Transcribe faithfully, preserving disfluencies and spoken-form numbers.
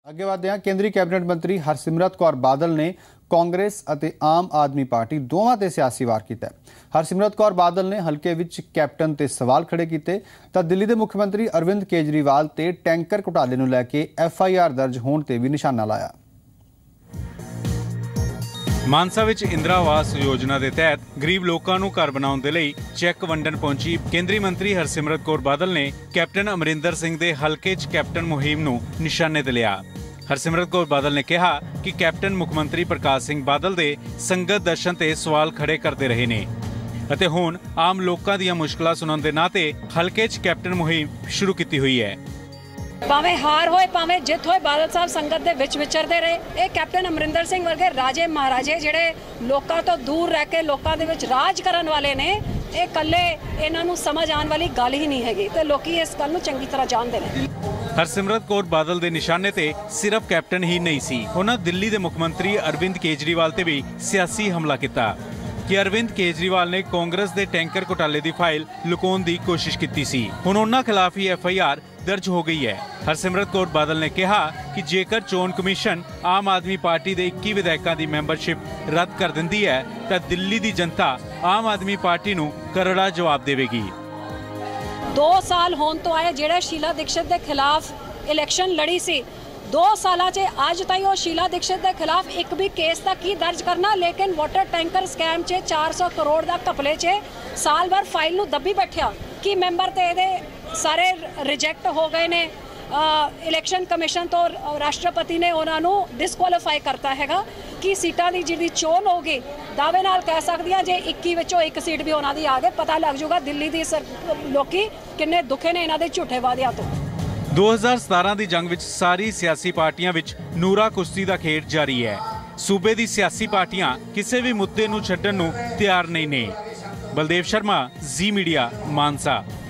ਅੱਗੇ ਵਧਦੇ ਹਾਂ। ਕੇਂਦਰੀ ਕੈਬਨਿਟ ਮੰਤਰੀ ਹਰਸਿਮਰਤ ਕੌਰ ਬਾਦਲ ਨੇ ਕਾਂਗਰਸ ਅਤੇ ਆਮ ਆਦਮੀ ਪਾਰਟੀ ਦੋਵਾਂ ਤੇ ਸਿਆਸੀ ਵਾਰ ਕੀਤਾ। ਹਰਸਿਮਰਤ ਕੌਰ ਬਾਦਲ ਨੇ ਹਲਕੇ ਵਿੱਚ ਕੈਪਟਨ ਤੇ ਸਵਾਲ ਖੜੇ ਕੀਤੇ ਤਾਂ ਦਿੱਲੀ ਦੇ ਮੁੱਖ ਮੰਤਰੀ ਅਰਵਿੰਦ ਕੇਜਰੀਵਾਲ ਤੇ ਟੈਂਕਰ ਘੁਟਾਲੇ ਨੂੰ ਲੈ ਕੇ ਐਫ ਆਈ ਆਰ ਦਰਜ ਹੋਣ ਤੇ ਵੀ ਨਿਸ਼ਾਨਾ ਲਾਇਆ। ਮਾਨਸਾ ਵਿੱਚ ਇੰਦਰਾ ਆਵਾਸ ਯੋਜਨਾ ਦੇ ਤਹਿਤ ਗਰੀਬ ਲੋਕਾਂ ਨੂੰ ਘਰ ਬਣਾਉਣ ਦੇ ਲਈ ਚੈੱਕ ਵੰਡਣ ਪਹੁੰਚੀ ਕੇਂਦਰੀ ਮੰਤਰੀ ਹਰਸਿਮਰਤ ਕੌਰ ਬਾਦਲ ਨੇ ਕੈਪਟਨ ਅਮਰਿੰਦਰ ਸਿੰਘ ਦੇ ਹਲਕੇ 'ਚ ਕੈਪਟਨ ਮੁਹਿੰਮ ਨੂੰ ਨਿਸ਼ਾਨੇ ਤੇ ਲਿਆ। ਹਰਸਿਮਰਤ ਕੌਰ ਬਾਦਲ ਨੇ ਕਿਹਾ ਕਿ ਕੈਪਟਨ ਮੁੱਖ ਮੰਤਰੀ ਪ੍ਰਕਾਸ਼ ਸਿੰਘ ਬਾਦਲ ਦੇ ਸੰਗਤ ਦਰਸ਼ਨ ਤੇ ਸਵਾਲ ਖੜੇ ਕਰਦੇ ਰਹੇ ਨੇ ਅਤੇ ਹੁਣ ਆਮ ਲੋਕਾਂ ਦੀਆਂ ਮੁਸ਼ਕਲਾਂ ਸੁਣਨ ਦੇ ਨਾਂ ਤੇ ਹਲਕੇ 'ਚ ਕੈਪਟਨ ਮੁਹਿੰਮ ਸ਼ੁਰੂ ਕੀਤੀ ਹੋਈ ਹੈ। ਭਾਵੇਂ ਹਾਰ ਹੋਏ ਭਾਵੇਂ ਜਿੱਤ ਹੋਏ ਬਾਦਲ ਸਾਹਿਬ ਸੰਗਤ ਦੇ ਵਿੱਚ ਵਿਚਰਦੇ ਰਹੇ। ਇਹ ਕੈਪਟਨ ਅਮਰਿੰਦਰ ਸਿੰਘ ਵਰਗੇ ਰਾਜੇ ਮਹਾਰਾਜੇ ਜਿਹੜੇ ਲੋਕਾਂ ਤੋਂ ਦੂਰ ਰਹਿ ਕੇ ਲੋਕਾਂ ਦੇ ਵਿੱਚ ਰਾਜ ਕਰਨ ਵਾਲੇ ਨੇ, ਇਹ ਇਕੱਲੇ ਇਹਨਾਂ ਨੂੰ ਸਮਝ ਆਉਣ ਵਾਲੀ ਗੱਲ ਹੀ ਨਹੀਂ ਹੈਗੀ ਤੇ ਲੋਕੀ ਇਸ ਗੱਲ ਨੂੰ ਚੰਗੀ ਤਰ੍ਹਾਂ ਜਾਣਦੇ ਨੇ। ਹਰਸਿਮਰਤ ਕੌਰ ਬਾਦਲ ਦੇ ਨਿਸ਼ਾਨੇ ਤੇ ਸਿਰਫ ਕੈਪਟਨ ਹੀ ਨਹੀਂ ਸੀ, ਉਹਨਾਂ ਦਿੱਲੀ ਦੇ ਮੁੱਖ ਮੰਤਰੀ ਅਰਵਿੰਦ ਕੇਜਰੀਵਾਲ ਤੇ ਵੀ ਸਿਆਸੀ ਹਮਲਾ ਕੀਤਾ ਕਿ ਅਰਵਿੰਦ ਕੇਜਰੀਵਾਲ ਨੇ ਕਾਂਗਰਸ ਦੇ ਟੈਂਕਰ ਘੁਟਾਲੇ ਦੀ ਫਾਈਲ ਲੁਕਾਉਣ ਦੀ ਕੋਸ਼ਿਸ਼ ਕੀਤੀ ਸੀ। ਹੁਣ ਉਹਨਾਂ ਖਿਲਾਫ ਹੀ ਐਫ ਆਈ ਆਰ ਦਰਜ ਹੋ ਗਈ ਹੈ। ਹਰਸਿਮਰਤ ਕੌਰ ਬਾਦਲ ਨੇ ਕਿਹਾ ਕਿ ਜੇਕਰ ਚੋਣ ਕਮਿਸ਼ਨ ਆਮ ਆਦਮੀ ਪਾਰਟੀ ਦੇ ਇੱਕੀ ਵਿਧਾਇਕਾਂ ਦੀ ਮੈਂਬਰਸ਼ਿਪ ਰੱਦ ਕਰ ਦਿੰਦੀ ਹੈ ਤਾਂ ਦਿੱਲੀ ਦੀ ਜਨਤਾ ਆਮ ਆਦਮੀ ਪਾਰਟੀ ਨੂੰ ਕਰੜਾ ਜਵਾਬ ਦੇਵੇਗੀ। ਦੋ ਸਾਲ ਹੋਣ ਤੋਂ ਆਏ ਜਿਹੜੇ ਸ਼ੀਲਾ ਦੀਕਸ਼ਿਤ ਦੇ ਖਿਲਾਫ ਇਲੈਕਸ਼ਨ ਲੜੀ ਸੀ, ਦੋ ਸਾਲਾਂ 'ਚ ਅੱਜ ਤਾਈਂ ਉਹ ਸ਼ੀਲਾ ਦੀਕਸ਼ਿਤ ਦੇ ਖਿਲਾਫ ਇੱਕ ਵੀ ਕੇਸ ਤਾਂ ਕੀ ਦਰਜ ਕਰਨਾ, ਲੇਕਿਨ ਵਾਟਰ ਟੈਂਕਰ ਸਕੈਮ 'ਚ ਚਾਰ ਸੌ ਕਰੋੜ ਦਾ ਘਪਲੇ 'ਚ ਸਾਲ ਭਰ ਫਾਈਲ ਨੂੰ ਦੱਬੀ ਬੈਠਿਆ ਕਿ ਮੈਂਬਰ ਤੇ ਇਹਦੇ ਸਾਰੇ ਰਿਜੈਕਟ ਹੋ ਗਏ ਨੇ। ਇਲੈਕਸ਼ਨ ਕਮਿਸ਼ਨ ਤੋਂ ਰਾਸ਼ਟਰਪਤੀ ਨੇ ਉਹਨਾਂ ਨੂੰ ਡਿਸਕੁਆਲੀਫਾਈ ਕਰਤਾ ਹੈਗਾ ਕਿ ਸੀਟਾਂ ਦੀ ਜਿਹੜੀ ਚੋਣ ਹੋਗੀ ਦਾਅਵੇ ਨਾਲ ਕਹਿ ਸਕਦੀਆਂ ਜੇ ਇੱਕੀ ਵਿੱਚੋਂ ਇੱਕ ਸੀਟ ਵੀ ਉਹਨਾਂ ਦੀ ਆ ਗਏ, ਪਤਾ ਲੱਗ ਜਾਊਗਾ ਦਿੱਲੀ ਦੀ ਲੋਕੀ ਕਿੰਨੇ ਦੁਖੇ ਨੇ ਇਹਨਾਂ ਦੇ ਝੂਠੇ ਵਾਅਦਿਆਂ ਤੋਂ। ਦੋ ਹਜ਼ਾਰ ਸਤਾਰਾਂ ਦੀ ਜੰਗ ਵਿੱਚ ਸਾਰੀ ਸਿਆਸੀ ਪਾਰਟੀਆਂ ਵਿੱਚ ਨੂਰਾ ਕੁਸ਼ਤੀ ਦਾ ਖੇਡ ਜਾਰੀ ਹੈ। ਸੂਬੇ ਦੀ ਸਿਆਸੀ ਪਾਰਟੀਆਂ ਕਿਸੇ ਵੀ ਮੁੱਦੇ ਨੂੰ ਛੱਡਣ ਨੂੰ ਤਿਆਰ ਨਹੀਂ ਨੇ। ਬਲਦੇਵ ਸ਼ਰਮਾ, ਜ਼ੀ ਮੀਡੀਆ, ਮਾਨਸਾ।